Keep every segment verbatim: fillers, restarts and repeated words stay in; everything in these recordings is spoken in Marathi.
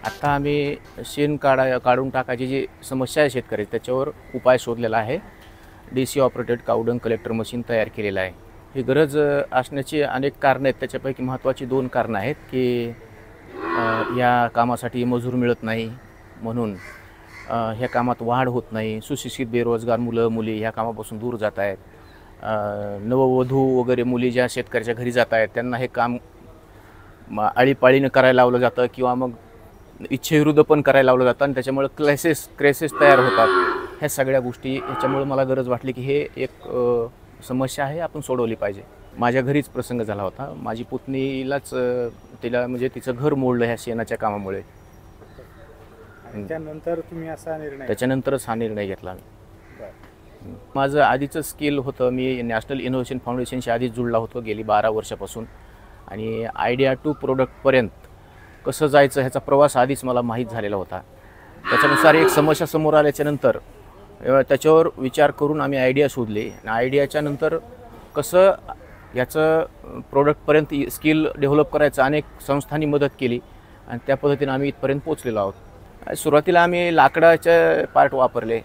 आता आम्ही शेण काढा काढून टाकायची जी समस्या आहे शेतकरी त्याच्यावर उपाय शोधलेला आहे. डी सी ऑपरेटेड कावडंग कलेक्टर मशीन तयार केलेलं आहे. ही गरज असण्याची अनेक कारणं आहेत. त्याच्यापैकी महत्त्वाची दोन कारणं आहेत की या कामासाठी मजूर मिळत नाही म्हणून ह्या कामात वाढ होत नाही. सुशिक्षित बेरोजगार मुलं मुली ह्या कामापासून दूर जात आहेत. नववधू वगैरे मुली ज्या शेतकऱ्याच्या घरी जात आहेत त्यांना हे काम आळीपाळीनं करायला लावलं जातं किंवा मग इच्छेविरुद्ध पण करायला लावलं जातं आणि त्याच्यामुळे क्लासेस क्रेसेस तयार होतात. ह्या सगळ्या गोष्टी ह्याच्यामुळे मला गरज वाटली की हे एक समस्या आहे, आपण सोडवली पाहिजे. माझ्या घरीच प्रसंग झाला होता. माझी पुतणीलाच तिला म्हणजे तिचं घर मोडलं ह्या शेणाच्या कामामुळे. त्यानंतर तुम्ही असा निर्णय त्याच्यानंतरच हा निर्णय घेतला. माझं आधीचं स्किल होतं. मी नॅशनल इनोव्हेशन फाउंडेशनशी आधीच जुळला होतो गेली बारा वर्षापासून आणि आयडिया टू प्रोडक्टपर्यंत कसं जायचं ह्याचा प्रवास आधीच मला माहीत झालेला होता. त्याच्यानुसार एक समस्या समोर आल्याच्यानंतर त्याच्यावर विचार करून आम्ही आयडिया शोधली आणि आयडियाच्या नंतर कसं याचं प्रोडक्टपर्यंत स्किल डेव्हलप करायचं अनेक संस्थांनी मदत केली आणि त्या पद्धतीने आम्ही इथपर्यंत पोचलेलो आहोत. सुरुवातीला आम्ही लाकडाचे पार्ट वापरले.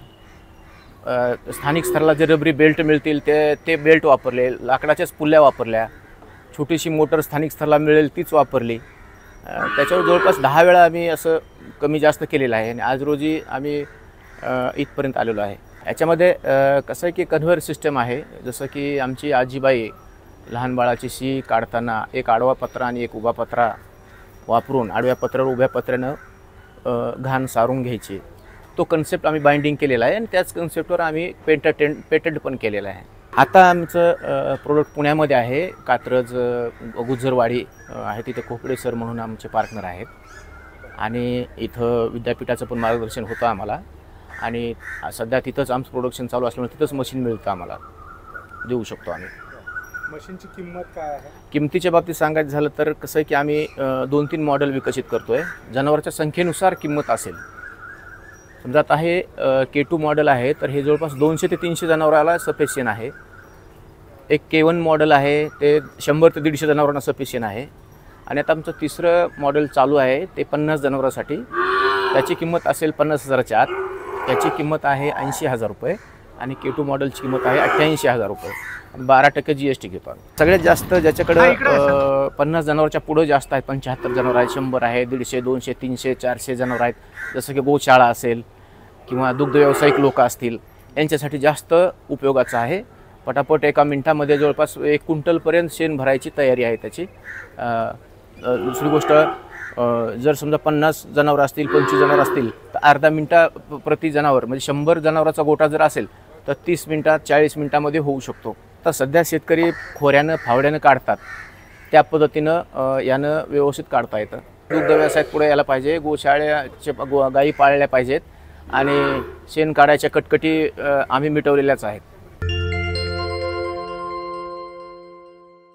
स्थानिक स्तराला जे रबरी बेल्ट मिळतील ते ते बेल्ट वापरले. लाकडाच्याच पुल्ल्या वापरल्या. छोटीशी मोटर स्थानिक स्तराला मिळेल तीच वापरली. त्याच्यावर जवळपास दहा वेळा आम्ही असं कमी जास्त केलेलं आहे आणि आज रोजी आम्ही इथपर्यंत आलेलो आहे. याच्यामध्ये कसं आहे की कन्व्हेयर सिस्टम आहे. जसं की आमची आजीबाई लहान बाळाची शी काढताना एक आडवा पत्रा आणि एक उभा पत्रा वापरून आडव्या पत्रावर उभ्या पत्र्यानं घाण सारून घ्यायची. तो कन्सेप्ट आम्ही बाइंडिंग केलेला आहे आणि त्याच कन्सेप्टवर आम्ही पेटंट पेटंट पण केलेलं आहे. आता आमचं प्रोडक्ट पुण्यामध्ये आहे. कात्रज गुजरवाडी आहे तिथे खोपडे सर म्हणून आमचे पार्टनर आहेत आणि इथं विद्यापीठाचं पण मार्गदर्शन होतं आम्हाला आणि सध्या तिथंच आमचं प्रोडक्शन चालू असल्यामुळे तिथंच मशीन मिळतं आम्हाला देऊ शकतो आम्ही. मशीनची किंमत काय आहे? किमतीच्या बाबतीत सांगायचं झालं तर कसं आहे की आम्ही दोन तीन मॉडेल विकसित करतो आहे. जनावरांच्या संख्येनुसार किंमत असेल. समजा आता हे के टू मॉडेल आहे तर हे जवळपास दोनशे ते तीनशे जनावराला सफिशियंट आहे. एक के वन मॉडेल आहे ते शंभर ते दीडशे जनावरांना सफिशियंट आहे आणि आता आमचं तिसरं मॉडेल चालू आहे ते पन्नास जनावरांसाठी. त्याची किंमत असेल पन्नास हजाराच्या आत. त्याची किंमत आहे ऐंशी हजार रुपये आणि के टू मॉडेलची किंमत आहे अठ्ठ्याऐंशी हजार रुपये आणि बारा टक्के जी एस टी घेतो आम्ही. सगळ्यात जास्त ज्याच्याकडं पन्नास जनावरच्या पुढं जास्त आहेत, पंच्याहत्तर जनावर आहेत, शंभर आहे, दीडशे दोनशे तीनशे चारशे जनावर आहेत, जसं की गोशाळा असेल किंवा दुग्ध व्यावसायिक लोक असतील यांच्यासाठी जास्त उपयोगाचं आहे. पटापट एका मिनटामध्ये जवळपास एक क्विंटलपर्यंत शेण भरायची तयारी आहे त्याची. दुसरी गोष्ट जर समजा पन्नास जनावर असतील पंचवीस जनावर असतील तर अर्धा मिनटा प्रति जनावर म्हणजे शंभर जनावराचा गोटा जर असेल तर तीस मिनटात चाळीस मिनटामध्ये होऊ शकतो. तर सध्या शेतकरी खोऱ्यानं फावड्यानं काढतात त्या पद्धतीनं यानं व्यवस्थित काढता येतं. दुग्ध व्यवसायात पुढे यायला पाहिजे. गोशाळ्याचे गो गायी पाळल्या पाहिजेत आणि शेण काढायच्या कटकटी आम्ही मिटवलेल्याच आहेत.